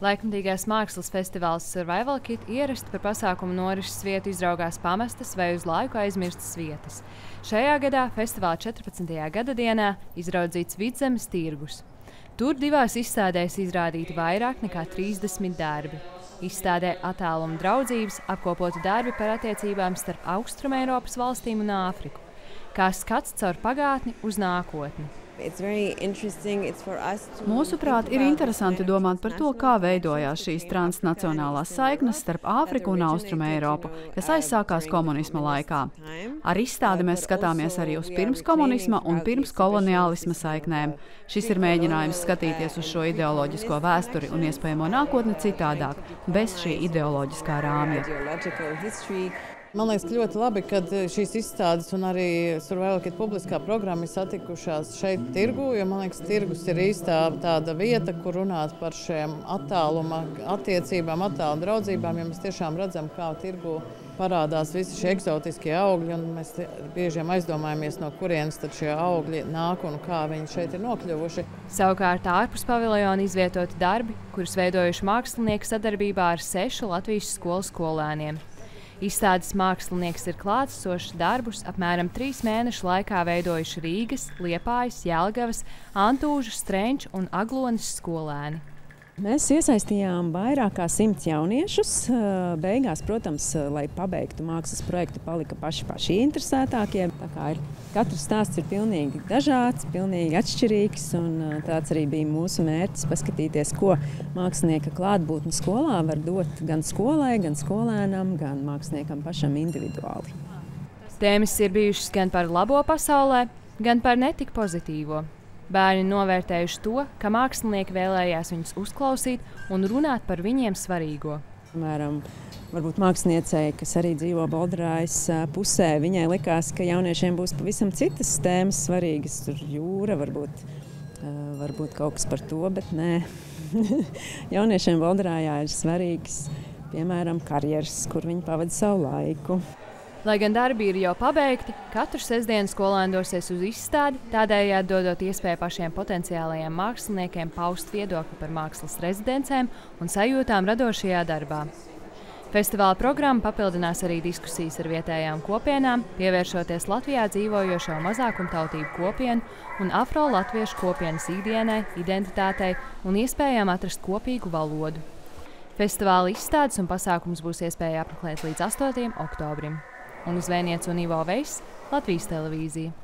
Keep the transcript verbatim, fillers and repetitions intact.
Laikmatīgās mākslas festivāls Survival Kit ierasti par pasākumu norises vietu izraugās pamestas vai uz laiku aizmirstas vietas. Šajā gadā festivāla četrpadsmitajā gadadienā izraudzīts Vidzemes tirgus. Tur divās izstādēs izrādīti vairāk nekā trīsdesmit darbi. Izstādē Attēluma draudzības apkopoti darbi par attiecībām starp Austrumeiropas valstīm un Āfriku. Kā skats caur pagātni uz nākotni. Mūsuprāt, ir interesanti domāt par to, kā veidojās šīs transnacionālās saiknes starp Āfriku un Austrumeiropu, kas aizsākās komunisma laikā. Ar izstādi mēs skatāmies arī uz pirmskomunisma un pirmskoloniālisma saiknēm. Šis ir mēģinājums skatīties uz šo ideoloģisko vēsturi un iespējamo nākotni citādāk, bez šī ideoloģiskā rāmja. Man liekas, ļoti labi, ka šīs izstādes un arī Survival Kit publiskā programma ir satikušās šeit tirgu, jo man liekas, tirgus ir īstā tāda vieta, kur runāt par šiem attāluma attiecībām, attāluma draudzībām, jo mēs tiešām redzam, kā tirgu parādās visi šie eksotiskie augļi, un mēs biežiem aizdomājamies, no kurienes tad šie augļi nāk un kā viņi šeit ir nokļuvuši. Savukārt ārpus paviljona izvietoti darbi, kurus veidojuši mākslinieki sadarbībā ar sešu Latvijas skolu skolēniem. Izstādes mākslinieks ir klātesošs darbus apmēram trīs mēnešu laikā veidojuši Rīgas, Liepājas, Jelgavas, Antūžu, Strenču un Aglonas skolēni. Mēs iesaistījām vairāk kā simts jauniešus. Beigās, protams, lai pabeigtu mākslas projektu, palika paši paši interesētākie. Tā kā ir, katrs stāsts ir pilnīgi dažāds, pilnīgi atšķirīgs, un tāds arī bija mūsu mērķis paskatīties, ko mākslinieka klātbūtne skolā var dot gan skolai, gan skolēnam, gan māksliniekam pašam individuāli. Tēmas ir bijušas gan par labo pasaulē, gan par netik pozitīvo. Bērni novērtējuši to, ka mākslinieki vēlējās viņus uzklausīt un runāt par viņiem svarīgo. Piemēram, varbūt māksliniecei, kas arī dzīvo Bolderājas pusē, viņai likās, ka jauniešiem būs pavisam citas tēmas svarīgas. Tur jūra, varbūt, varbūt kaut kas par to, bet nē. Jauniešiem Bolderājā ir svarīgs, piemēram, karjeras, kur viņi pavada savu laiku. Lai gan darbi ir jau pabeigti, katru sestdienu skolēni dosies uz izstādi, tādējādi dodot iespēju pašiem potenciālajiem māksliniekiem paust viedokli par mākslas rezidencēm un sajūtām radošajā darbā. Festivāla programma papildinās arī diskusijas ar vietējām kopienām, pievēršoties Latvijā dzīvojošo mazākumtautību kopienu un afro-latviešu kopienas ikdienai, identitātei un iespējām atrast kopīgu valodu. Festivāla izstādes un pasākums būs iespēja apmeklēt līdz astotajam oktobrim. Un uz Vēniec un Ivo Veiss, Latvijas televīzija.